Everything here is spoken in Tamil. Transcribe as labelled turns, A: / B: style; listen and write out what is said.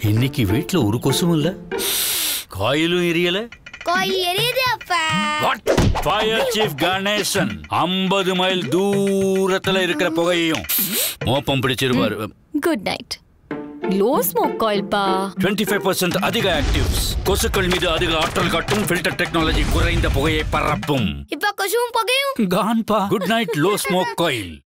A: இன்னைக்கு வீட்ல ஒரு கொசுவும் இல்ல, காயிலும் எரியல.
B: கோயில் எரியுது அப்பா.
A: What? Fire chief Ganesan 50 mile தூரத்துல இருக்கிற புகையையும் மோப்பம் பிடிச்சிருவாரு.
C: Good Knight. Low smoke coil பா.
A: 25% அதிக ஆக்டிவ்ஸ். கொசுக்கள் மீது அதிக ஆற்றல் காட்டும் ஃபில்டர் டெக்னாலஜி குறைந்த புகையை பரப்பும்.
B: இப்ப கொசுவும் புகையும்
A: கான்பா. Good Knight low smoke coil.